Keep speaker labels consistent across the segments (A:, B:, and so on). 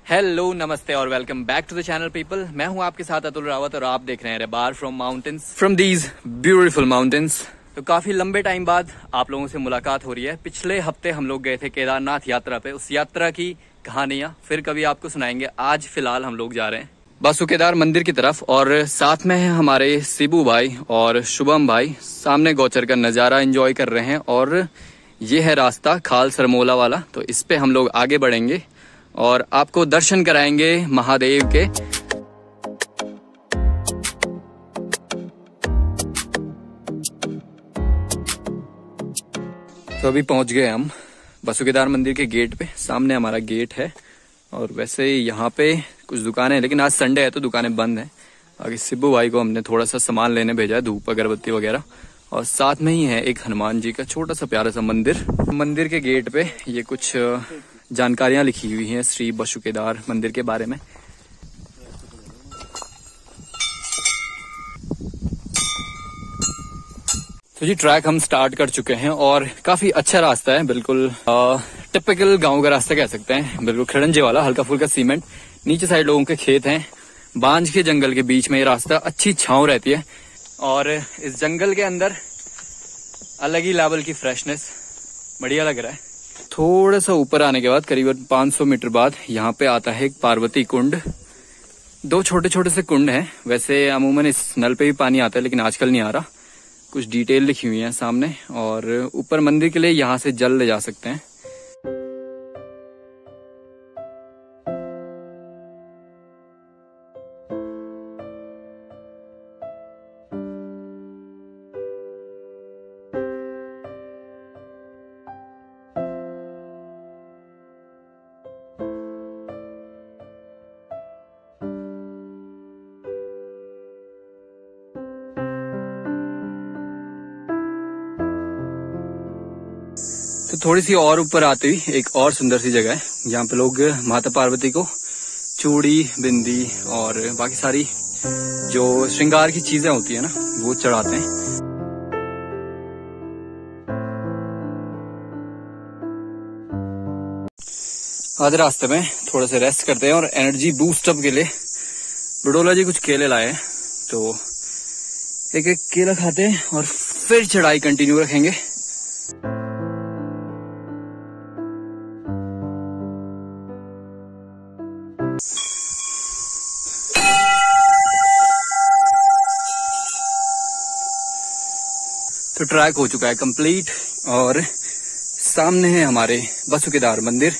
A: Hello, नमस्ते और welcome back to the channel people. मैं हूं आपके साथ अतुल रावत और आप देख रहे हैं bar from mountains, from these beautiful mountains. तो काफी लंबे टाइम बाद आप लोगों से मुलाकात हो रही है। पिछले हफ्ते हम लोग गए थे केदारनाथ यात्रा पे। उस यात्रा की कहानियां फिर कभी आपको सुनाएंगे। आज फिलहाल हम लोग जा रहे हैं बासुकेदार मंदिर की तरफ और साथ में है हमारे शिबू भाई और शुभम भाई। सामने गौचर का नजारा एंजॉय कर रहे हैं और ये है रास्ता खाल सरमोला वाला। तो इस पे हम लोग आगे बढ़ेंगे और आपको दर्शन कराएंगे महादेव के। तो अभी पहुंच गए हम बासुकेदार मंदिर के गेट पे। सामने हमारा गेट है और वैसे यहाँ पे कुछ दुकानें हैं, लेकिन आज संडे है तो दुकानें बंद हैं। आगे शिबू भाई को हमने थोड़ा सा सामान लेने भेजा है, धूप अगरबत्ती वगैरह। और साथ में ही है एक हनुमान जी का छोटा सा प्यारा सा मंदिर। मंदिर के गेट पे ये कुछ जानकारियां लिखी हुई हैं श्री बासुकेदार मंदिर के बारे में। तो जी ट्रैक हम स्टार्ट कर चुके हैं और काफी अच्छा रास्ता है, बिल्कुल टिपिकल गांव का रास्ता कह सकते हैं। बिल्कुल खड़ंजे वाला, हल्का फुल्का सीमेंट, नीचे साइड लोगों के खेत हैं। बांझ के जंगल के बीच में ये रास्ता, अच्छी छांव रहती है और इस जंगल के अंदर अलग ही लेवल की फ्रेशनेस, बढ़िया लग रहा है। थोड़ा सा ऊपर आने के बाद करीबन 500 मीटर बाद यहाँ पे आता है एक पार्वती कुंड। दो छोटे छोटे से कुंड हैं। वैसे अमूमन इस नल पे भी पानी आता है, लेकिन आजकल नहीं आ रहा। कुछ डिटेल लिखी हुई है सामने और ऊपर मंदिर के लिए यहाँ से जल ले जा सकते हैं। तो थोड़ी सी और ऊपर आते ही एक और सुंदर सी जगह है। यहाँ पे लोग माता पार्वती को चूड़ी, बिंदी और बाकी सारी जो श्रृंगार की चीजें होती है ना, वो चढ़ाते हैं। आधे रास्ते में थोड़ा सा रेस्ट करते हैं और एनर्जी बूस्ट अप के लिए बडोला जी कुछ केले लाए हैं। तो एक एक केला खाते हैं और फिर चढ़ाई कंटिन्यू रखेंगे। तो ट्रैक हो चुका है कंप्लीट और सामने है हमारे बासुकेदार मंदिर।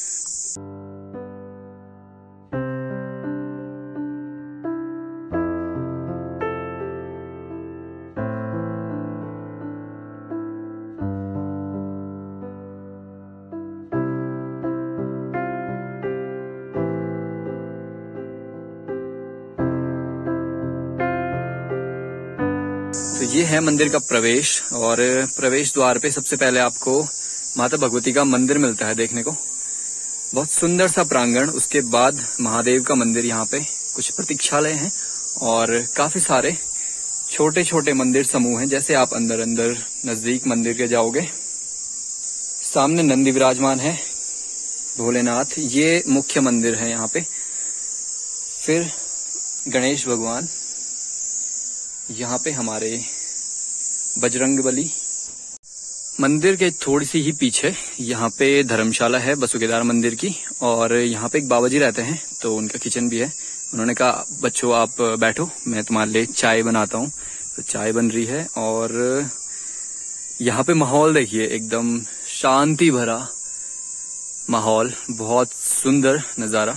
A: तो ये है मंदिर का प्रवेश और प्रवेश द्वार पे सबसे पहले आपको माता भगवती का मंदिर मिलता है देखने को। बहुत सुंदर सा प्रांगण। उसके बाद महादेव का मंदिर, यहाँ पे कुछ प्रतीक्षालय हैं और काफी सारे छोटे छोटे मंदिर समूह हैं। जैसे आप अंदर अंदर नजदीक मंदिर के जाओगे, सामने नंदी विराजमान है, भोलेनाथ, ये मुख्य मंदिर है यहाँ पे। फिर गणेश भगवान, यहाँ पे हमारे बजरंगबली। मंदिर के थोड़ी सी ही पीछे यहाँ पे धर्मशाला है बासुकेदार मंदिर की और यहाँ पे एक बाबा जी रहते हैं, तो उनका किचन भी है। उन्होंने कहा बच्चों आप बैठो, मैं तुम्हारे लिए चाय बनाता हूँ। तो चाय बन रही है और यहाँ पे माहौल देखिए, एकदम शांति भरा माहौल, बहुत सुंदर नजारा।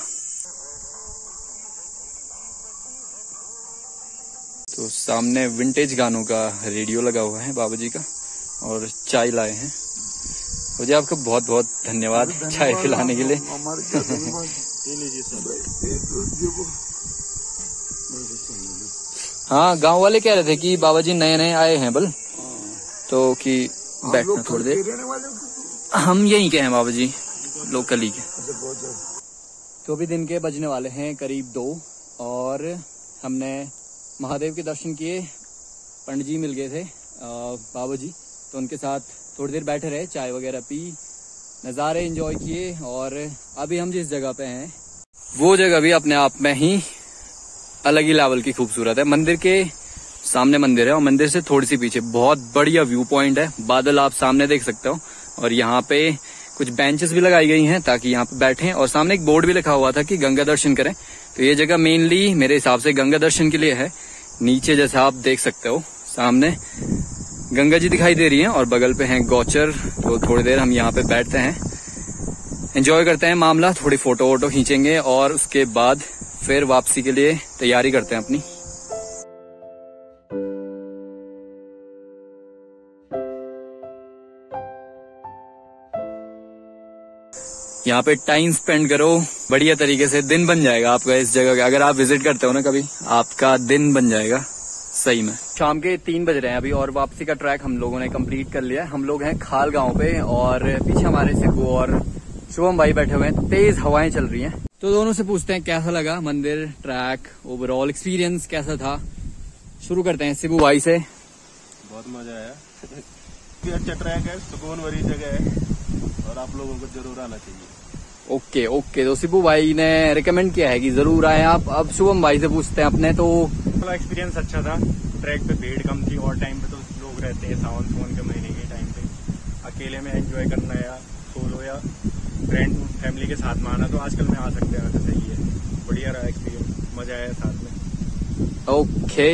A: तो सामने विंटेज गानों का रेडियो लगा हुआ है बाबा जी का और चाय लाए हैं। मुझे आपको बहुत बहुत धन्यवाद चाय पिलाने के लिए। हाँ, गांव वाले कह रहे थे कि बाबा जी नए नए आए हैं बल, तो कि बैठना थोड़ी देर। हम यहीं के हैं बाबा जी, लोकल ही के। तो अभी दिन के बजने वाले हैं करीब 2 और हमने महादेव के दर्शन किए। पंडित जी मिल गए थे, बाबा जी, तो उनके साथ थोड़ी देर बैठे रहे, चाय वगैरह पी, नज़ारे एंजॉय किए। और अभी हम जिस जगह पे हैं वो जगह भी अपने आप में ही अलग ही लेवल की खूबसूरत है। मंदिर के सामने मंदिर है और मंदिर से थोड़ी सी पीछे बहुत बढ़िया व्यू पॉइंट है। बादल आप सामने देख सकते हो और यहाँ पे कुछ बेंचेस भी लगाई गई हैं ताकि यहाँ पे बैठें, और सामने एक बोर्ड भी लिखा हुआ था कि गंगा दर्शन करें। तो ये जगह मेनली मेरे हिसाब से गंगा दर्शन के लिए है। नीचे जैसा आप देख सकते हो सामने गंगा जी दिखाई दे रही हैं और बगल पे हैं गौचर। तो थोड़ी देर हम यहाँ पे बैठते हैं, एंजॉय करते हैं मामला, थोड़ी फोटो वोटो खींचेंगे और उसके बाद फिर वापसी के लिए तैयारी करते हैं अपनी। यहाँ पे टाइम स्पेंड करो बढ़िया तरीके से, दिन बन जाएगा आपका इस जगह का। अगर आप विजिट करते हो ना कभी, आपका दिन बन जाएगा सही में। शाम के 3 बज रहे हैं अभी और वापसी का ट्रैक हम लोगों ने कंप्लीट कर लिया है। हम लोग हैं खाल गांव पे और पीछे हमारे सिब्बू और शुभम भाई बैठे हुए हैं। तेज हवाएं चल रही हैं। तो दोनों से पूछते हैं कैसा लगा मंदिर, ट्रैक, ओवरऑल एक्सपीरियंस कैसा था। शुरू करते हैं सिब्बू भाई से।
B: बहुत मजा आया। अच्छा ट्रैक है, सुकून भरी जगह है और आप लोगों को जरूर आना चाहिए।
A: ओके तो सिब्बू भाई ने रिकमेंड किया है कि जरूर आए आप। अब शुभम भाई से पूछते हैं अपने। तो
C: एक्सपीरियंस अच्छा था। ट्रैक पे भीड़ कम थी और टाइम पे तो लोग रहते हैं सावन के महीने के टाइम पे। अकेले में एंजॉय करना या सोलो या फ्रेंड फैमिली के साथ में आना तो आजकल में आ सकते हैं, तो सही है। बढ़िया रहा एक्सपीरियंस, मजा आया साथ में।
A: ओके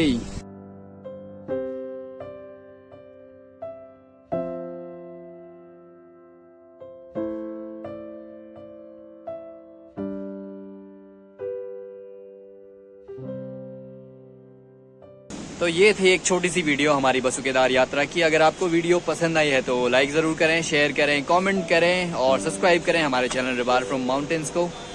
A: तो ये थी एक छोटी सी वीडियो हमारी बसु केदार यात्रा की। अगर आपको वीडियो पसंद आई है तो लाइक जरूर करें, शेयर करें, कमेंट करें और सब्सक्राइब करें हमारे चैनल रिबार फ्रॉम माउंटेन्स को।